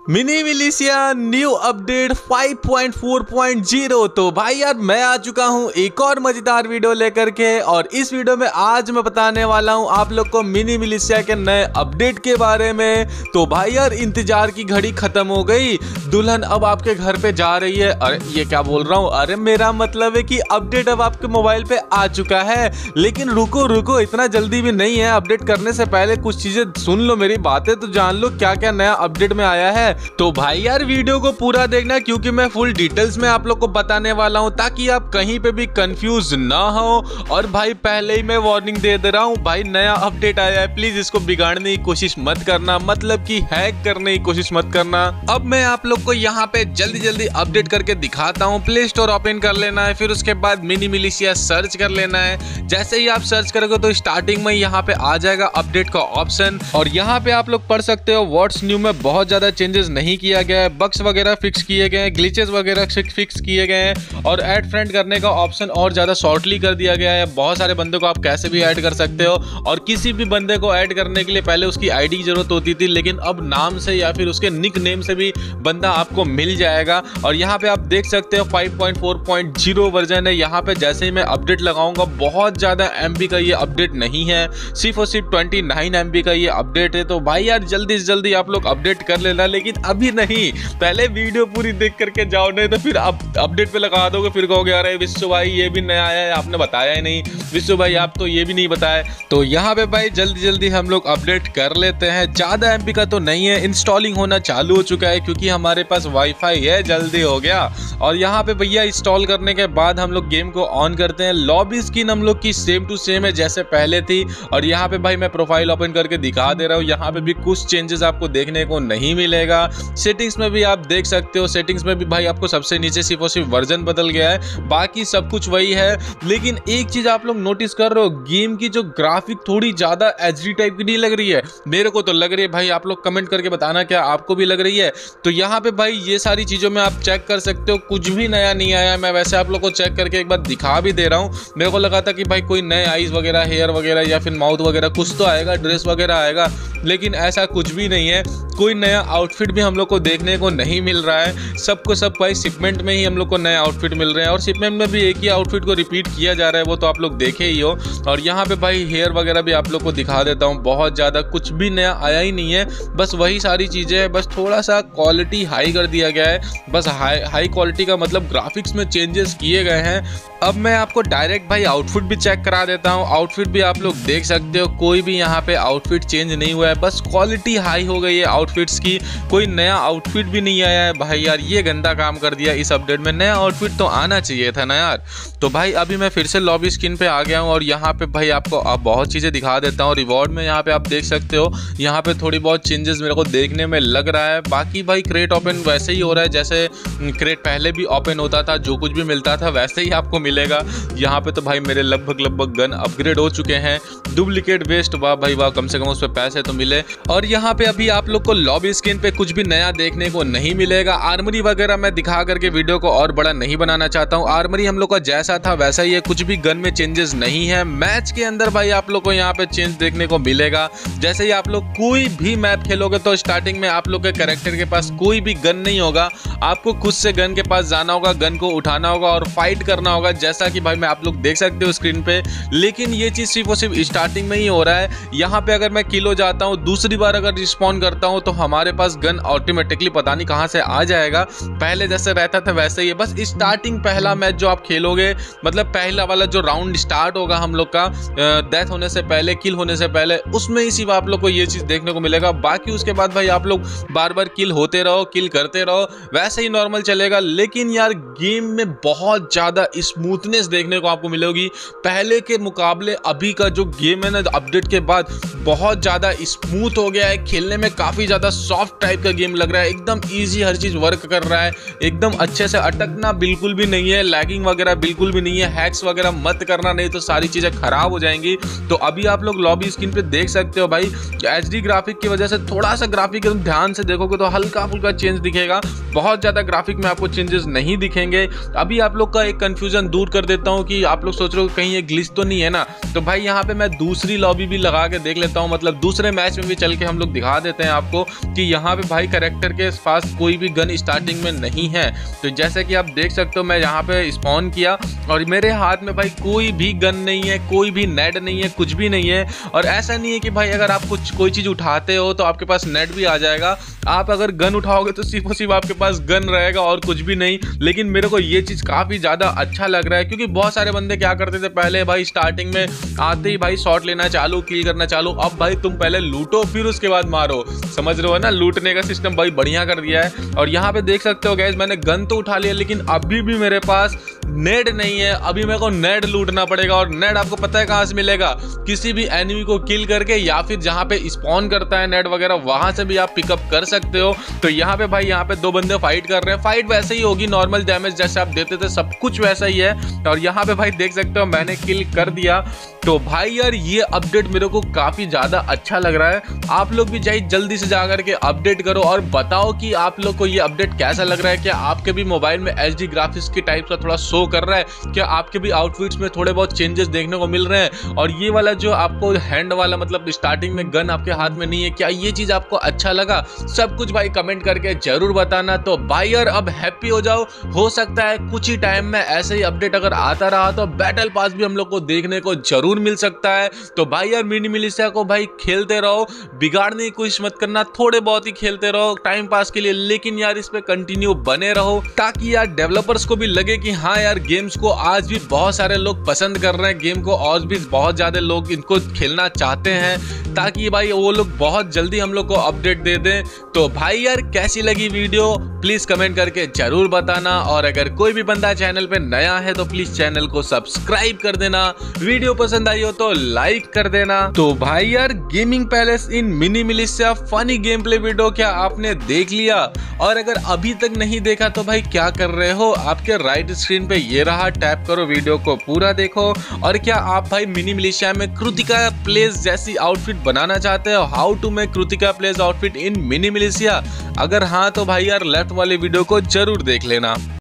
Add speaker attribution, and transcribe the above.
Speaker 1: Mini militia new update 5.4.0। तो भाई यार मैं आ चुका हूँ एक और मजेदार वीडियो लेकर के, और इस वीडियो में आज मैं बताने वाला हूँ आप लोग को मिनी मिलिशिया के नए अपडेट के बारे में। तो भाई यार इंतजार की घड़ी खत्म हो गई, दुल्हन अब आपके घर पे जा रही है। अरे ये क्या बोल रहा हूँ, अरे मेरा मतलब है कि अपडेट अब आपके मोबाइल पे आ चुका है। लेकिन रुको रुको, इतना जल्दी भी नहीं है। अपडेट करने से पहले कुछ चीजें सुन लो, मेरी बातें तो जान लो क्या क्या नया अपडेट में आया है। तो भाई यार वीडियो को पूरा देखना, क्योंकि मैं फुल डिटेल्स में आप लोग को बताने वाला हूं, ताकि आप कहीं पे भी कंफ्यूज ना हो। और भाई पहले ही मैं वार्निंग दे दे रहा हूं, भाई नया अपडेट आया है, प्लीज इसको बिगाड़ने की कोशिश मत करना, मतलब कि हैक करने की कोशिश मत करना। अब मैं आप लोग को यहाँ पे जल्दी जल्दी अपडेट करके दिखाता हूँ। प्ले स्टोर ओपन कर लेना है, फिर उसके बाद मिनी मिलिशिया सर्च कर लेना है। जैसे ही आप सर्च करोगे तो स्टार्टिंग में यहाँ पे आ जाएगा अपडेट का ऑप्शन, और यहाँ पे आप लोग पढ़ सकते हो व्हाट्स न्यू में बहुत ज्यादा चेंजेस नहीं किया गया है, बग्स वगैरह फिक्स किए गए हैं, ग्लिचेस वगैरह फिक्स किए गए हैं, और ऐड फ्रेंड करने का ऑप्शन और ज्यादा शॉर्टली कर दिया गया है। बहुत सारे बंदे को आप कैसे भी ऐड कर सकते हो, और किसी भी बंदे को ऐड करने के लिए पहले उसकी आईडी की जरूरत होती थी, लेकिन अब नाम से या फिर उसके निक नेम से भी बंदा आपको मिल जाएगा। और यहाँ पे आप देख सकते हो 5.4.0 वर्जन है। यहाँ पे जैसे ही मैं अपडेट लगाऊंगा, बहुत ज्यादा MB का ये अपडेट नहीं है, सिर्फ और सिर्फ 29 MB का ये अपडेट है। तो भाई यार जल्दी से जल्दी आप लोग अपडेट कर लेना, लेकिन अभी नहीं, पहले वीडियो पूरी देख करके जाओ, नहीं तो फिर अपडेट पे लगा दोगे, फिर कहोगे अरे विश्व भाई ये भी नया आया है, आपने बताया ही नहीं, विश्व भाई आप तो ये भी नहीं बताए। तो यहाँ पे भाई जल्दी जल्दी हम लोग अपडेट कर लेते हैं। ज्यादा MB का तो नहीं है, इंस्टॉलिंग होना चालू हो चुका है क्योंकि हमारे पास वाईफाई है, जल्दी हो गया। और यहाँ पे भैया इंस्टॉल करने के बाद हम लोग गेम को ऑन करते हैं। लॉबी स्किन हम लोग की सेम टू सेम है जैसे पहले थी, और यहाँ पे भाई मैं प्रोफाइल ओपन करके दिखा दे रहा हूँ। यहाँ पे भी कुछ चेंजेस आपको देखने को नहीं मिलेगा। सेटिंग्स में भी आप देख सकते हो, सेटिंग्स में भी भाई आपको सबसे नीचे सिर्फ और सिर्फ वर्जन बदल गया है, बाकी सब कुछ वही है। लेकिन एक चीज आप लोग नोटिस कर रहे हो, गेम की जो ग्राफिक थोड़ी ज्यादा HD टाइप की नहीं लग रही है, मेरे को तो लग रही है। भाई आप लोग कमेंट करके बताना क्या आपको भी लग रही है। तो यहाँ पे भाई ये सारी चीजों में आप चेक कर सकते हो, कुछ भी नया नहीं आया। मैं वैसे आप लोग को चेक करके एक बार दिखा भी दे रहा हूँ। मेरे को लगा था कि भाई कोई नए आईज वगैरह, हेयर वगैरह या फिर माउथ वगैरह कुछ तो आएगा, ड्रेस वगैरह आएगा, लेकिन ऐसा कुछ भी नहीं है। कोई नया आउटफिट भी हम लोग को देखने को नहीं मिल रहा है। सबको सब भाई शिपमेंट में ही हम लोग को नए आउटफिट मिल रहे हैं, और शिपमेंट में भी एक ही आउटफिट को रिपीट किया जा रहा है, वो तो आप लोग देखे ही हो। और यहाँ पे भाई हेयर वगैरह भी आप लोग को दिखा देता हूँ, बहुत ज़्यादा कुछ भी नया आया ही नहीं है, बस वही सारी चीज़ें हैं। बस थोड़ा सा क्वालिटी हाई कर दिया गया है, बस हाई क्वालिटी का मतलब ग्राफिक्स में चेंजेस किए गए हैं। अब मैं आपको डायरेक्ट भाई आउटफिट भी चेक करा देता हूँ। आउटफिट भी आप लोग देख सकते हो, कोई भी यहाँ पे आउटफिट चेंज नहीं हुआ है, बस क्वालिटी हाई हो गई है आउटफिट्स की। कोई नया आउटफिट भी नहीं आया है। भाई यार ये गंदा काम कर दिया इस अपडेट में, नया आउटफिट तो आना चाहिए था ना यार। तो भाई अभी मैं फिर से लॉबी स्क्रीन पे आ गया हूँ, और यहाँ पे भाई आपको अब बहुत चीज़ें दिखा देता हूँ। रिवॉर्ड में यहाँ पे आप देख सकते हो, यहाँ पे थोड़ी बहुत चेंजेस मेरे को देखने में लग रहा है। बाकी भाई क्रेट ओपन वैसे ही हो रहा है जैसे क्रेट पहले भी ओपन होता था, जो कुछ भी मिलता था वैसे ही आपको मिलेगा। यहाँ पे तो भाई मेरे लगभग गन अपग्रेड हो चुके हैं। डुप्लीकेट वेस्ट, वाह भाई वाह, कम से कम उस पर पैसे तो मिले। और यहाँ पे अभी आप लोग को लॉबी स्क्रीन पे कुछ भी नया देखने को नहीं मिलेगा। आर्मरी वगैरह मैं दिखा करके वीडियो को और बड़ा नहीं बनाना चाहता हूँ। आर्मरी हम लोग का जैसा था वैसा ही है, कुछ भी गन में चेंजेस नहीं है। मैच के अंदर भाई आप लोग को यहाँ पे चेंज देखने को मिलेगा। जैसे ही आप लोग कोई भी मैप खेलोगे तो स्टार्टिंग में आप लोग के कैरेक्टर के पास कोई भी गन नहीं होगा, आपको खुद से गन के पास जाना होगा, गन को उठाना होगा और फाइट करना होगा, जैसा कि भाई मैं आप लोग देख सकते हो स्क्रीन पे। लेकिन ये चीज सिर्फ और सिर्फ स्टार्टिंग में ही हो रहा है। यहाँ पे अगर मैं किल हो जाता हूँ, दूसरी बार अगर रिस्पॉन्ड करता हूँ, तो हमारे पास गन ऑटोमेटिकली पता नहीं कहां से आ जाएगा। पहले जैसे रहता था वैसे ही है, बस स्टार्टिंग पहला मैच जो आप खेलोगे, मतलब पहला वाला जो राउंड स्टार्ट होगा हम लोग का डेथ होने से पहले, किल होने से पहले, उसमें ही सिर्फ आप लोग को ये चीज देखने को मिलेगा। बाकी उसके बाद भाई आप लोग बार बार किल होते रहो, किल करते रहो, वैसे ही नॉर्मल चलेगा। लेकिन यार गेम में बहुत ज्यादा स्मूथनेस देखने को आपको मिलेगी। पहले के मुकाबले अभी का जो गेम है ना, अपडेट के बाद बहुत ज्यादा स्मूथ हो गया है, खेलने में काफी ज्यादा सॉफ्ट टाइप का गेम लग रहा है, एकदम इजी, हर चीज वर्क कर रहा है, एकदम अच्छे से, अटकना बिल्कुल भी नहीं है, लैगिंग वगैरह बिल्कुल भी नहीं है। हैक्स वगैरह मत करना, नहीं तो सारी चीजें खराब हो जाएंगी। तो अभी आप लोग लॉबी स्क्रीन पे देख सकते हो भाई, HD ग्राफिक की वजह से थोड़ा सा ग्राफिक तुम ध्यान से देखोगे तो हल्का फुल्का चेंज दिखेगा, बहुत ज्यादा ग्राफिक में आपको चेंजेस नहीं दिखेंगे। अभी आप लोग का एक कंफ्यूजन दूर कर देता हूँ कि आप लोग सोच रहे हो कहीं ये ग्लिच तो नहीं है ना, तो भाई यहाँ पे मैं दूसरी लॉबी भी लगा के देख लेता हूँ, मतलब दूसरे मैच में भी चल के हम लोग दिखा देते हैं आपको। कि यहाँ पे भाई कैरेक्टर के पास कोई भी गन स्टार्टिंग में नहीं है। तो जैसे कि आप देख सकते हो मैं यहाँ पे स्पॉन किया और मेरे हाथ में भाई कोई भी गन नहीं है, कोई भी नेट नहीं है, कुछ भी नहीं है। और ऐसा नहीं है कि भाई अगर आप कोई चीज़ उठाते हो तो आपके पास नेट भी आ जाएगा। आप अगर गन उठाओगे तो सिर्फ और सिर्फ आपके पास गन रहेगा और कुछ भी नहीं। लेकिन मेरे को ये चीज़ काफ़ी ज़्यादा अच्छा लग रहा है, क्योंकि बहुत सारे बंदे क्या करते थे पहले भाई स्टार्टिंग में आते ही भाई शॉट लेना चालू, किल करना चालू। अब भाई तुम पहले लूटो फिर उसके बाद मारो, समझ रहे हो ना। लूटने का सिस्टम भाई बढ़िया कर दिया है। और यहाँ पे देख सकते हो गाइस मैंने गन तो उठा लिया लेकिन अभी भी मेरे पास नेट नहीं है। अभी मेरे को नेट लूटना पड़ेगा और नेट आपको पता है कहाँ से मिलेगा, किसी भी एनिमी को किल करके या फिर जहाँ पे स्पॉन करता है नेट वगैरह वहां से भी आप पिकअप कर सकते हो। तो यहाँ पे भाई यहाँ पे दो बंदे फाइट कर रहे हैं। फाइट वैसे ही होगी, नॉर्मल डैमेज जैसे आप देते थे सब कुछ वैसा ही है। और यहाँ पे भाई देख सकते हो मैंने किल कर दिया। तो भाई यार ये अपडेट मेरे को काफी ज्यादा अच्छा लग रहा है। आप लोग भी जाइए जल्दी से जाकर के अपडेट करो और बताओ कि आप लोग को ये अपडेट कैसा लग रहा है। क्या आपके भी मोबाइल में HD ग्राफिक्स की टाइप का थोड़ा शो कर रहा है? क्या आपके भी आउटफिट्स में थोड़े बहुत चेंजेस देखने को मिल रहे हैं? और ये वाला जो आपको हैंड वाला मतलब स्टार्टिंग में गन आपके हाथ में नहीं है, क्या ये चीज आपको अच्छा लगा? सब कुछ भाई कमेंट करके जरूर बताना। तो भाई यार अब हैप्पी हो जाओ, हो सकता है कुछ ही टाइम में ऐसे ही अपडेट अगर आता रहा तो बैटल पास भी हम लोग को देखने को जरूर मिल सकता है। तो भाई यार मिनी मिलिशिया को भाई खेलते रहो, बिगाड़ने की कोशिश मत करना, थोड़े बहुत ही खेलते रहो टाइम पास के लिए, लेकिन यार इस पे कंटिन्यू बने रहो ताकि यार डेवलपर्स को भी लगे कि हाँ यार गेम्स को आज भी बहुत सारे लोग पसंद कर रहे हैं, गेम को और भी बहुत ज्यादा लोग इनको खेलना चाहते हैं, ताकि भाई वो लोग बहुत जल्दी हम लोग को अपडेट दे दें। तो भाई यार कैसी लगी वीडियो प्लीज कमेंट करके जरूर बताना। और अगर कोई भी बंदा चैनल पे नया है तो प्लीज चैनल को सब्सक्राइब कर देना। वीडियो पसंद आई हो तो लाइक कर देना। तो भाई यार gaming palace in mini militia funny game play video क्या आपने देख लिया? और अगर अभी तक नहीं देखा तो भाई क्या कर रहे हो, आपके राइट स्क्रीन पे ये रहा, टैप करो, वीडियो को पूरा देखो। और क्या आप भाई मिनी मिलिशिया में कृतिका प्लेस जैसी आउटफिट बनाना चाहते हो? How to make Kritika place outfit in mini militia? अगर हाँ तो भाई यार लेफ्ट वाले वीडियो को जरूर देख लेना।